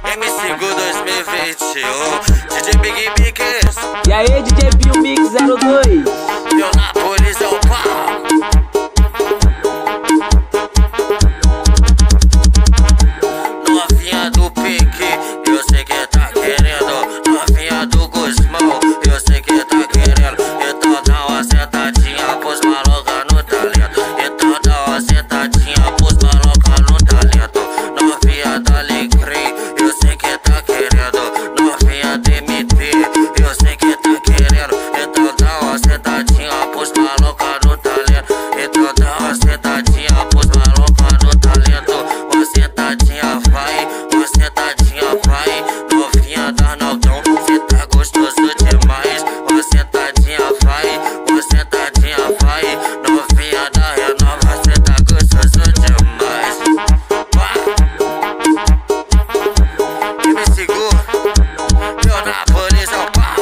MC Gu 2021, DJ Big Mix. E aí, DJ Bill Mix 02. Eu na polícia, é o pau. Novinha do pique, eu sei que tá querendo. Novinha do Gusmão, eu sei que tá querendo. Então dá uma sentadinha pros maloca no talento. Então dá uma sentadinha pros maloca no talento. Novinha da Alecrim, eu sei que tá querendo. Novinha do MT, eu sei que tá querendo. Então dá uma sentadinha pros maloca no talento. Então dá uma sentadinha pros maloca no talento. Uma sentadinha vai, uma sentadinha vai. Novinha da Naldão, cê tá gostoso demais. Uma sentadinha vai, uma sentadinha vai. Novinha da Renova, cê tá gostoso demais. MC Gu, eu na polícia, é o pau.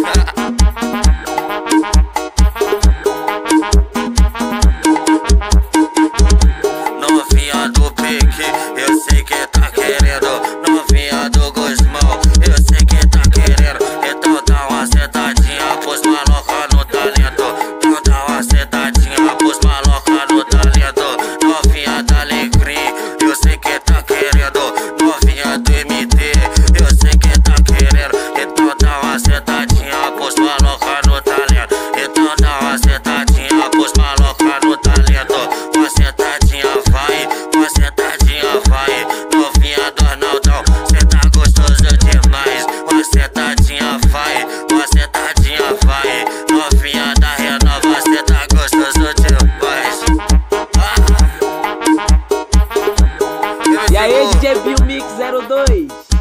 Novinha do pique, eu sei que tá querendo. Novinha do Gusmão, eu sei que tá querendo. Então dá uma sentadinha pros maloca no talento. Então dá uma sentadinha pros maloca no talento. Novinha da Alecrim, eu sei que tá querendo. Novinha do MT, eu sei que tá querendo. Então dá uma sentadinha pros maloca no talento. Então dá uma sentadinha pros maloca no talento. Uma sentadinha vai, uma sentadinha vai. Novinha do Arnaldão, cê tá gostoso demais. Uma sentadinha vai, uma sentadinha vai. Novinha da Renova, cê tá gostoso demais. E aí, DJ Bill Mix 02.